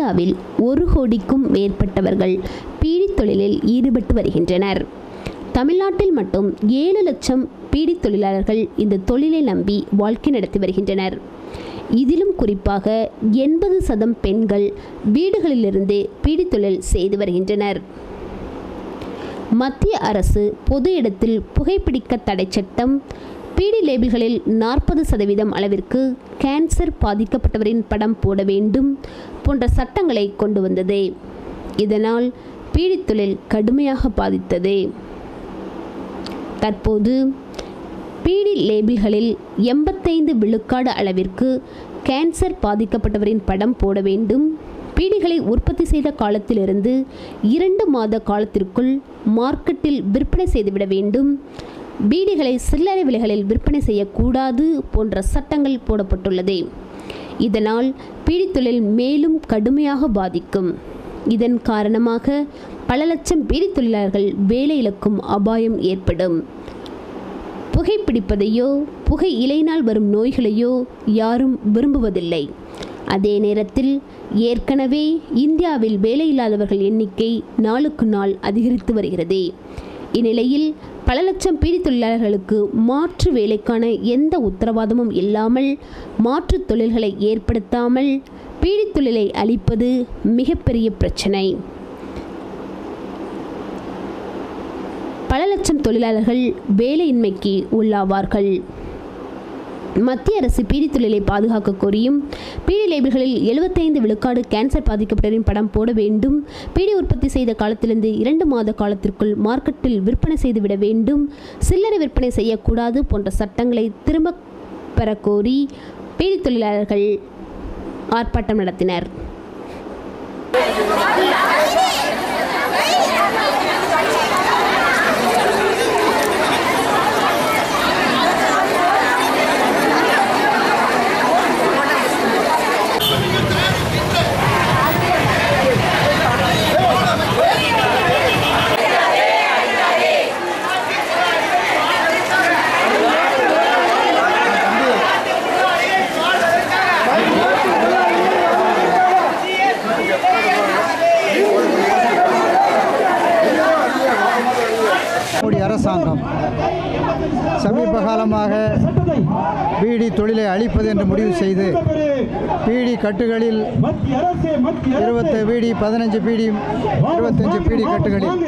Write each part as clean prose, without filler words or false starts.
இந்தியாவில் 1 கோடிக்கும் மேற்பட்டவர்கள் பீடி தொழிலில் ஈடுபட்டு வருகின்றனர். தமிழ்நாட்டில் மட்டும் 7 லட்சம் பீடி தொழிலாளர்கள் இந்த தொழிலை நம்பி வாழ்க்கை நடத்தி வருகின்றனர். இதிலும் குறிப்பாக 80% பெண்கள் வீடுகளிலிருந்து பீடி தொழில் செய்து வருகின்றனர். மத்திய அரசு பொது இடத்தில் புகைப்பிடிக்க தடை சட்டம், பீடி லேபிள்களில் 40% அளவிற்கு கேன்சர் பாதிக்கப்பட்டவரின் படம் போட வேண்டும் போன்ற சட்டங்களை கொண்டு வந்தது. இதனால் பீடி தொழில் கடுமையாக பாதித்தது. தற்போது பீடி லேபிள்களில் 85 விழுக்காடு அளவிற்கு கேன்சர் பாதிக்கப்பட்டவரின் படம் போட வேண்டும், பீடிகளை உற்பத்தி செய்த காலத்திலிருந்து 2 மாத காலத்திற்குள் மார்க்கெட்டில் விற்பனை செய்துவிட வேண்டும், பீடிகளை சில்லறை விலைகளில் விற்பனை செய்யக்கூடாது போன்ற சட்டங்கள் போடப்பட்டுள்ளது. இதனால் பீடி தொழில் மேலும் கடுமையாக பாதிக்கும். இதன் காரணமாக பல லட்சம் பீடி தொழிலாளர்கள் வேலை இழக்கும் அபாயம் ஏற்படும். புகைப்பிடிப்பதையோ புகை இலையினால் வரும் நோய்களையோ யாரும் விரும்புவதில்லை. அதே நேரத்தில் ஏற்கனவே இந்தியாவில் வேலையில்லாதவர்கள் எண்ணிக்கை நாளுக்கு நாள் அதிகரித்து வருகிறது. இந்நிலையில் பல லட்சம் பீடி தொழிலாளர்களுக்கு மாற்று வேலைக்கான எந்த உத்தரவாதமும் இல்லாமல், மாற்று தொழில்களை ஏற்படுத்தாமல் பீடி தொழிலை அழிப்பது மிகப்பெரிய பிரச்சனை. பல லட்சம் தொழிலாளர்கள் வேலையின்மைக்கு உள்ளாவார்கள். மத்திய அரசு பீடி தொழிலை பாதுகாக்க கோரியும் பீடி லேபிள்களில் 75 விழுக்காடு கேன்சர் பாதிக்கப்பட்டவரின் படம் போட வேண்டும், பீடி உற்பத்தி செய்த காலத்திலிருந்து 2 மாத காலத்திற்குள் மார்க்கெட்டில் விற்பனை செய்துவிட வேண்டும், சில்லறை விற்பனை செய்யக்கூடாது போன்ற சட்டங்களை திரும்ப பெற கோரி பீடி தொழிலாளர்கள் ஆர்ப்பாட்டம் நடத்தினர். அரசாங்கம் சமீப காலமாக பீடி தொழிலை அழிப்பது என்று முடிவு செய்து பீடி கட்டுகளில் 20 பீடி 15 பீடி 25 பீடி கட்டுகளில்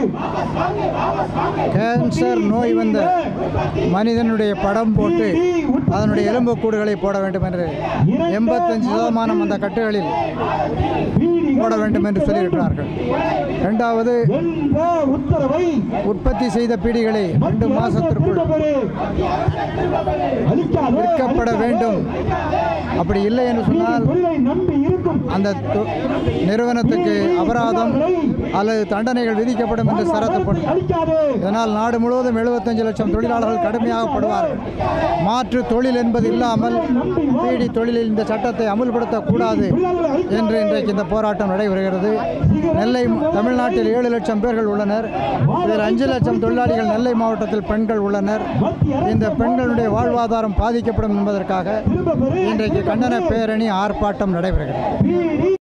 கேன்சர் நோய் வந்த மனிதனுடைய படம் போட்டு அதனுடைய எலும்புக்கூடுகளை போட வேண்டும் என்று 85% அந்த கட்டுகளில் போட வேண்டும் என்று சொல்லியிருக்கிறார்கள். இரண்டாவது, உற்பத்தி செய்த பீடிகளை 2 மாதத்திற்குள் விற்கப்பட வேண்டும். அப்படி இல்லை என்று சொன்னால் அந்த நிறுவனத்துக்கு அபராதம் அல்லது தண்டனைகள் விதிக்கப்படும் என்று சரத்தப்படும். இதனால் நாடு முழுவதும் 75 லட்சம் தொழிலாளர்கள் கடுமையாக படுவார்கள். மாற்று தொழில் என்பது இல்லாமல் பீடி தொழிலில் இந்த சட்டத்தை அமுல்படுத்தக்கூடாது என்று இன்றைக்கு இந்த போராட்டம் நடைபெறுகிறது. நெல்லை தமிழ்நாட்டில் 7 லட்சம் பேர்கள் உள்ளனர். இதில் 5 லட்சம் தொழிலாளிகள் நெல்லை மாவட்டத்தில் பெண்கள் உள்ளனர். இந்த பெண்களுடைய வாழ்வாதாரம் பாதிக்கப்படும் என்பதற்காக இன்றைக்கு கண்டன பேரணி ஆர்ப்பாட்டம் நடைபெறுகிறது.